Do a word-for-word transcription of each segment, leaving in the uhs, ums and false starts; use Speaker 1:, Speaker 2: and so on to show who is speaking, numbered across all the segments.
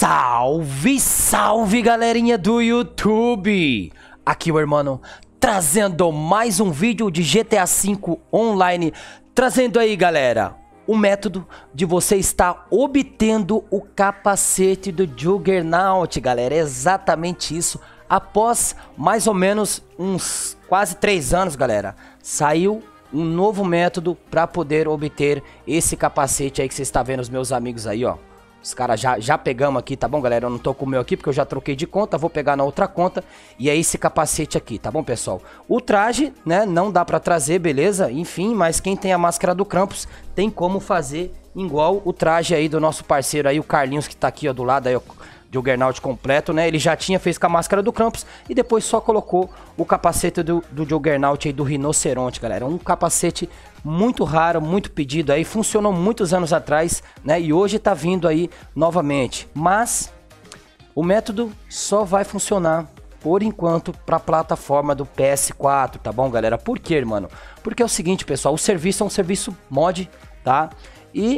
Speaker 1: Salve, salve galerinha do YouTube! Aqui o irmão trazendo mais um vídeo de G T A cinco Online. Trazendo aí, galera, o método de você estar obtendo o capacete do Juggernaut, galera. É exatamente isso. Após mais ou menos uns quase três anos, galera, saiu um novo método para poder obter esse capacete aí que você está vendo os meus amigos aí, ó. Os caras já, já pegamos aqui, tá bom, galera? Eu não tô com o meu aqui porque eu já troquei de conta, vou pegar na outra conta. E é esse capacete aqui, tá bom, pessoal? O traje, né, não dá pra trazer, beleza? Enfim, mas quem tem a máscara do Krampus tem como fazer igual o traje aí do nosso parceiro aí, o Carlinhos, que tá aqui, ó, do lado aí, ó. Juggernaut completo, né? Ele já tinha feito com a máscara do Krampus e depois só colocou o capacete do, do Juggernaut aí, do Rinoceronte, galera. Um capacete muito raro, muito pedido aí, funcionou muitos anos atrás, né? E hoje tá vindo aí novamente. Mas o método só vai funcionar por enquanto para a plataforma do P S quatro, tá bom, galera? Por quê, mano? Porque é o seguinte, pessoal, o serviço é um serviço mod, tá? E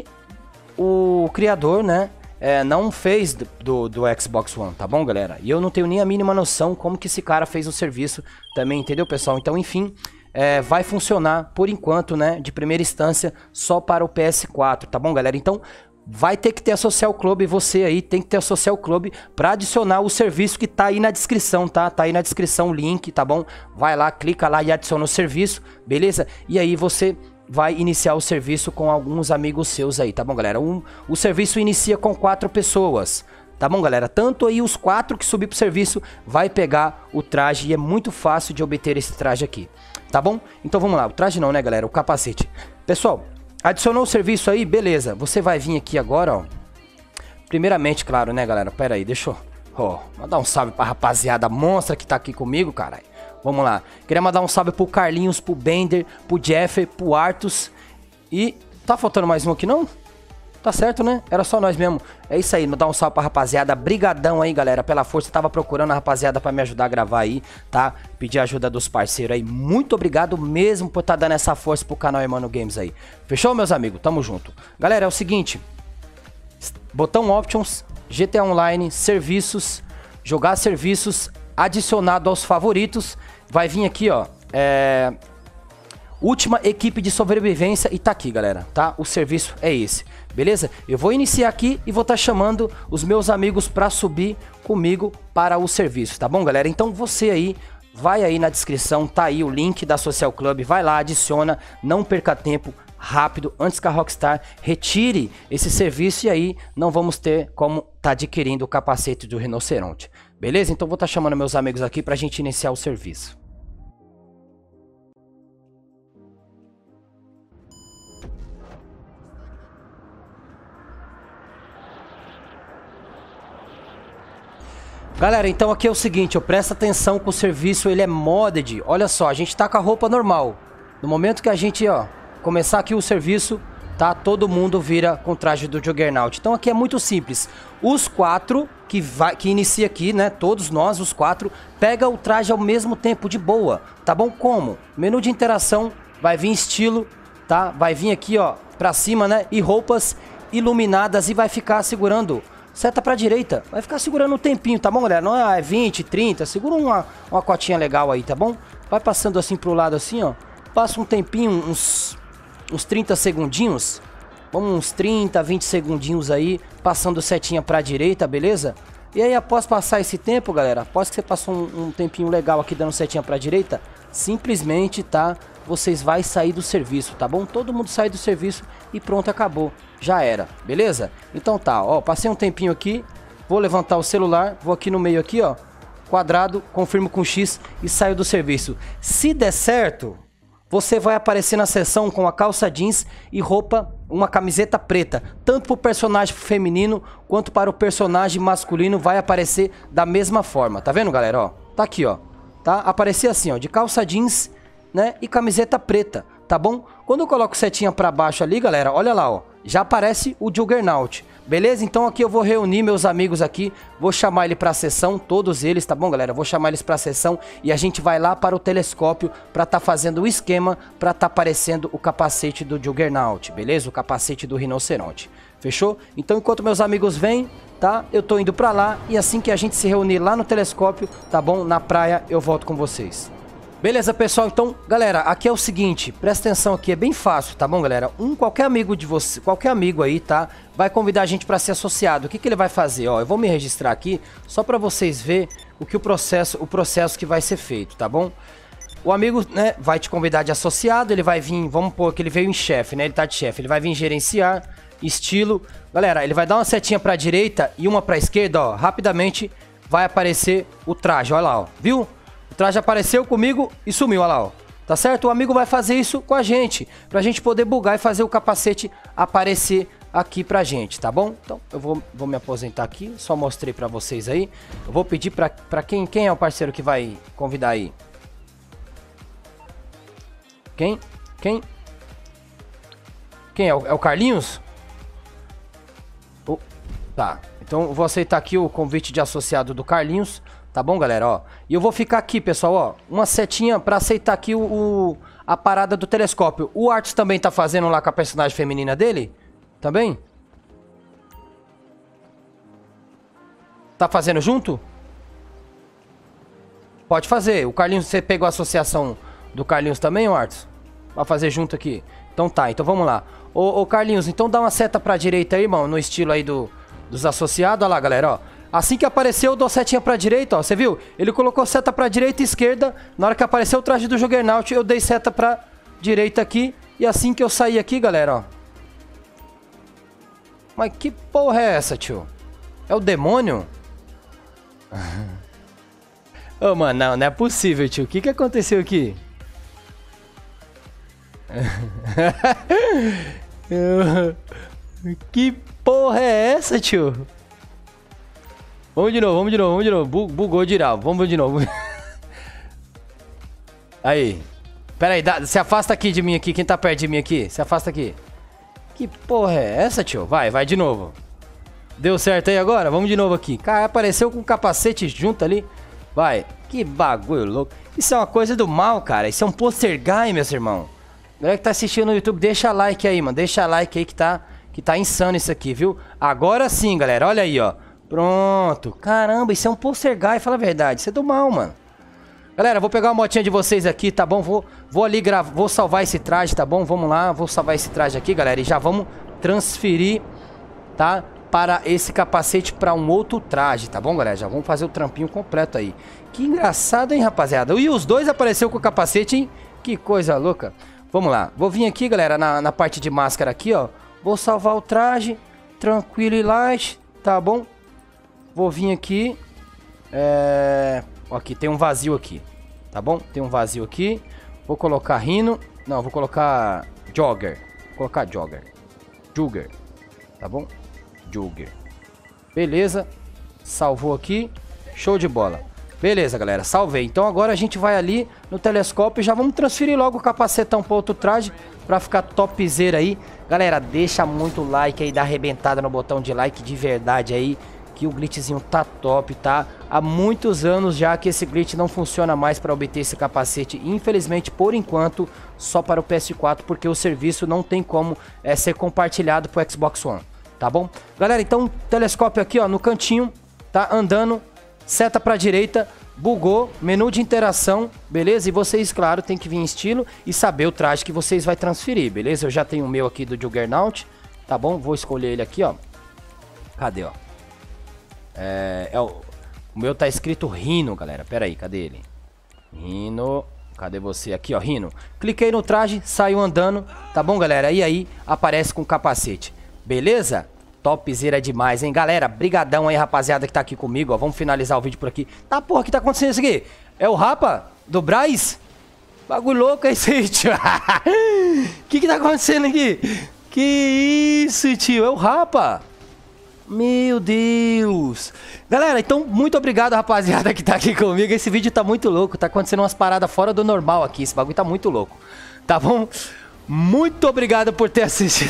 Speaker 1: o criador, né, É, não fez do, do, do Xbox One, tá bom, galera? E eu não tenho nem a mínima noção como que esse cara fez o serviço também, entendeu, pessoal? Então, enfim, é, vai funcionar por enquanto, né, de primeira instância, só para o P S quatro, tá bom, galera? Então, vai ter que ter a Social Club, você aí tem que ter a Social Club para adicionar o serviço que tá aí na descrição, tá? Tá aí na descrição o link, tá bom? Vai lá, clica lá e adiciona o serviço, beleza? E aí você vai iniciar o serviço com alguns amigos seus aí, tá bom, galera? Um, o serviço inicia com quatro pessoas, tá bom, galera? Tanto aí os quatro que subir pro serviço vai pegar o traje e é muito fácil de obter esse traje aqui, tá bom? Então vamos lá, o traje não, né, galera? O capacete. Pessoal, adicionou o serviço aí, beleza. Você vai vir aqui agora, ó. Primeiramente, claro, né, galera? Pera aí, deixa eu... Ó, mandar um salve pra rapaziada monstra que tá aqui comigo, caralho. Vamos lá, queria mandar um salve pro Carlinhos, pro Bender, pro Jeff, pro Artus. E tá faltando mais um aqui não? Tá certo, né? Era só nós mesmo. É isso aí, mandar um salve pra rapaziada. Brigadão aí, galera, pela força. Tava procurando a rapaziada pra me ajudar a gravar aí, tá? Pedir ajuda dos parceiros aí. Muito obrigado mesmo por tá dando essa força pro canal Emano Games aí. Fechou, meus amigos? Tamo junto. Galera, é o seguinte. Botão Options, G T A Online, Serviços, jogar serviços, adicionado aos favoritos. Vai vir aqui, ó, é... última equipe de sobrevivência e tá aqui, galera, tá? O serviço é esse, beleza? Eu vou iniciar aqui e vou estar tá chamando os meus amigos pra subir comigo para o serviço, tá bom, galera? Então você aí, vai aí na descrição, tá aí o link da Social Club, vai lá, adiciona, não perca tempo, rápido, antes que a Rockstar retire esse serviço e aí não vamos ter como tá adquirindo o capacete do Rinoceronte. Beleza? Então vou estar tá chamando meus amigos aqui pra gente iniciar o serviço. Galera, então aqui é o seguinte, eu presto atenção que o serviço ele é modded. Olha só, a gente tá com a roupa normal. No momento que a gente, ó, começar aqui o serviço, tá? Todo mundo vira com o traje do Juggernaut. Então aqui é muito simples. Os quatro que vai que inicia aqui, né? Todos nós, os quatro, pega o traje ao mesmo tempo de boa, tá bom? Como? Menu de interação, vai vir estilo, tá? Vai vir aqui, ó, pra cima, né? E roupas iluminadas e vai ficar segurando seta pra direita. Vai ficar segurando um tempinho, tá bom, galera? Não é vinte, trinta, segura uma, uma cotinha legal aí, tá bom? Vai passando assim pro lado assim, ó. Passa um tempinho, uns... uns trinta segundinhos, vamos uns trinta, vinte segundinhos aí, passando setinha pra direita, beleza? E aí após passar esse tempo, galera, após que você passou um, um tempinho legal aqui dando setinha pra direita, simplesmente, tá, vocês vai sair do serviço, tá bom? Todo mundo sai do serviço e pronto, acabou, já era, beleza? Então tá, ó, passei um tempinho aqui, vou levantar o celular, vou aqui no meio aqui, ó, quadrado, confirmo com X e saio do serviço. Se der certo, você vai aparecer na seção com a calça jeans e roupa, uma camiseta preta. Tanto para o personagem feminino quanto para o personagem masculino vai aparecer da mesma forma. Tá vendo, galera? Ó, tá aqui, ó. Tá? Aparecer assim, ó, de calça jeans, né, e camiseta preta, tá bom? Quando eu coloco setinha para baixo ali, galera, olha lá, ó. Já aparece o Juggernaut. Beleza? Então aqui eu vou reunir meus amigos aqui, vou chamar ele para a sessão, todos eles, tá bom, galera? Vou chamar eles para a sessão e a gente vai lá para o telescópio para tá fazendo o esquema, para tá aparecendo o capacete do Juggernaut, beleza? O capacete do Rinoceronte. Fechou? Então enquanto meus amigos vêm, tá? Eu tô indo pra lá e assim que a gente se reunir lá no telescópio, tá bom? Na praia, eu volto com vocês. Beleza, pessoal? Então, galera, aqui é o seguinte, presta atenção aqui, é bem fácil, tá bom, galera? Um, qualquer amigo de você, qualquer amigo aí, tá? Vai convidar a gente pra ser associado. O que que ele vai fazer? Ó, eu vou me registrar aqui, só pra vocês verem o que o processo, o processo que vai ser feito, tá bom? O amigo, né, vai te convidar de associado, ele vai vir, vamos pôr que ele veio em chefe, né? Ele tá de chefe, ele vai vir gerenciar, estilo. Galera, ele vai dar uma setinha pra direita e uma pra esquerda, ó. Rapidamente vai aparecer o traje, olha lá, ó. Viu? O traje apareceu comigo e sumiu, olha lá, ó. Tá certo? O amigo vai fazer isso com a gente, pra gente poder bugar e fazer o capacete aparecer aqui pra gente, tá bom? Então, eu vou, vou me aposentar aqui, só mostrei pra vocês aí. Eu vou pedir pra, pra quem, quem é o parceiro que vai convidar aí? Quem? Quem? Quem é? O, é o Carlinhos? Oh, tá, então eu vou aceitar aqui o convite de associado do Carlinhos, tá bom, galera? Ó, e eu vou ficar aqui, pessoal, ó, uma setinha pra aceitar aqui o, o a parada do telescópio. O Arthur também tá fazendo lá com a personagem feminina dele? Também? Tá fazendo junto? Pode fazer. O Carlinhos, você pegou a associação do Carlinhos também, Arthur? Vai fazer junto aqui. Então tá, então vamos lá. Ô, ô Carlinhos, então dá uma seta pra direita aí, irmão, no estilo aí do, dos associados. Olha lá, galera, ó. Assim que apareceu, eu dou setinha pra direita, ó. Você viu? Ele colocou seta pra direita e esquerda. Na hora que apareceu o traje do Juggernaut, eu dei seta pra direita aqui. E assim que eu saí aqui, galera, ó. Mas que porra é essa, tio? É o demônio? Ô, mano, não, não é possível, tio. O que que aconteceu aqui? Que porra é essa, tio? Vamos de novo, vamos de novo, vamos de novo. Bu bugou de novo, vamos de novo. Aí. Pera aí, dá, se afasta aqui de mim aqui. Quem tá perto de mim aqui? Se afasta aqui. Que porra é essa, tio? Vai, vai de novo. Deu certo aí agora? Vamos de novo aqui. Cara, apareceu com um capacete junto ali. Vai. Que bagulho louco. Isso é uma coisa do mal, cara. Isso é um poltergeist, meus irmãos. Galera que tá assistindo no YouTube, deixa like aí, mano. Deixa like aí que tá, que tá insano isso aqui, viu? Agora sim, galera. Olha aí, ó. Pronto. Caramba, isso é um poltergeist, fala a verdade. Isso é do mal, mano. Galera, vou pegar uma motinha de vocês aqui, tá bom? Vou, vou ali gravar, vou salvar esse traje, tá bom? Vamos lá, vou salvar esse traje aqui, galera. E já vamos transferir, tá? Para esse capacete para um outro traje, tá bom, galera? Já vamos fazer o trampinho completo aí. Que engraçado, hein, rapaziada? E os dois apareceu com o capacete, hein? Que coisa louca. Vamos lá. Vou vir aqui, galera, na, na parte de máscara aqui, ó. Vou salvar o traje. Tranquilo e light, tá bom? Vou vir aqui. É... Aqui, tem um vazio aqui. Tá bom? Tem um vazio aqui. Vou colocar Rhino. Não, vou colocar Jogger. Vou colocar Jogger. Jugger. Tá bom? Jugger. Beleza. Salvou aqui. Show de bola. Beleza, galera. Salvei. Então agora a gente vai ali no telescópio e já vamos transferir logo o capacetão para outro traje pra ficar topzera aí. Galera, deixa muito like aí, dá arrebentada no botão de like de verdade aí, que o glitchzinho tá top, tá? Há muitos anos já que esse glitch não funciona mais para obter esse capacete. Infelizmente, por enquanto, só para o P S quatro, porque o serviço não tem como é, ser compartilhado pro Xbox One, tá bom? Galera, então, telescópio aqui, ó, no cantinho, tá andando, seta pra direita, bugou, menu de interação, beleza? E vocês, claro, tem que vir em estilo e saber o traje que vocês vai transferir, beleza? Eu já tenho o meu aqui do Juggernaut, tá bom? Vou escolher ele aqui, ó. Cadê, ó? É, é o, o meu tá escrito Rhino, galera. Pera aí, cadê ele? Rhino. Cadê você? Aqui, ó, Rhino. Cliquei no traje, saiu andando. Tá bom, galera? E aí, aparece com o capacete. Beleza? Topzera demais, hein? Galera, brigadão aí, rapaziada, que tá aqui comigo, ó. Vamos finalizar o vídeo por aqui. Tá, porra, o que tá acontecendo isso aqui? É o Rapa do Braz? Bagulho louco é esse aí, tio. O que que tá acontecendo aqui? Que isso, tio? É o Rapa. Meu Deus. Galera, então muito obrigado, rapaziada, que tá aqui comigo. Esse vídeo tá muito louco, tá acontecendo umas paradas fora do normal aqui. Esse bagulho tá muito louco, tá bom? Muito obrigado por ter assistido.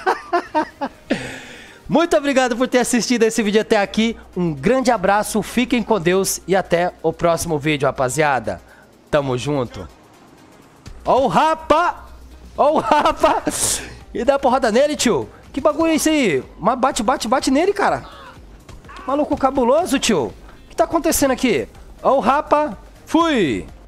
Speaker 1: Muito obrigado por ter assistido esse vídeo até aqui. Um grande abraço, fiquem com Deus e até o próximo vídeo, rapaziada. Tamo junto. Ó o Rapa. Ó o Rapa. E dá porrada nele, tio. Que bagulho é esse aí? Mas bate, bate, bate nele, cara. Maluco cabuloso, tio. O que tá acontecendo aqui? Ó o Rapa. Fui.